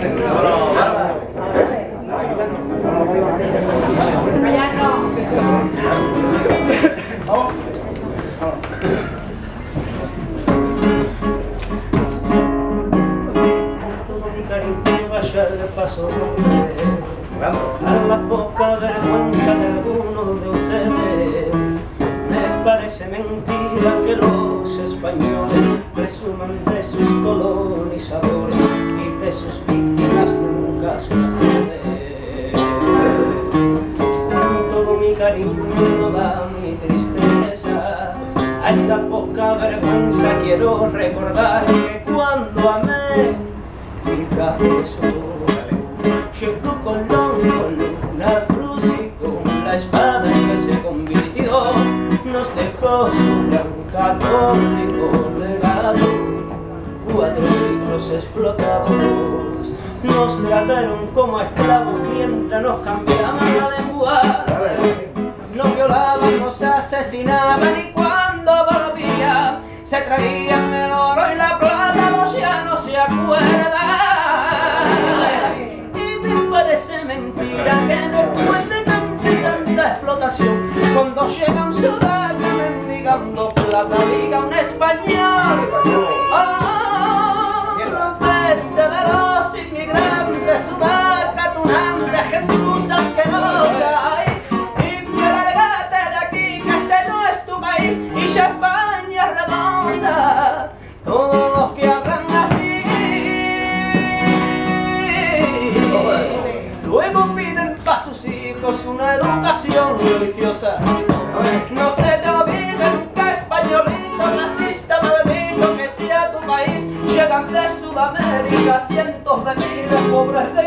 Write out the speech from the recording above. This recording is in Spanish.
Paso a la poca vergüenza de alguno de ustedes. Me parece mentira que los españoles presuman de sus colonizadores y de sus víctimas nunca se acuerden. Todo mi cariño da mi tristeza, a esa poca vergüenza quiero recordar que cuando amé mi cabeza llegó Colón con una cruz y con la espada que se convirtió, nos dejó su gran católico legado. 4 siglos explotados, nos trataron como esclavos mientras nos cambiaban la lengua, nos violaban, nos asesinaban y cuando volvían se traían el oro y la plata, los ya no se acuerdan. Parece mentira que después de tanta explotación, cuando llega un ciudadano mendigando plata, diga un español: oh, la peste de los inmigrantes, sudaca, tunante, gentuza asquerosa, y que largate de aquí, que este no es tu país, y ya España rebosa. Todos los que hablan así luego piden para sus hijos una educación religiosa. No se te olvide nunca, españolito, racista, maldito, que si a tu país llegan de Sudamérica cientos de miles pobres de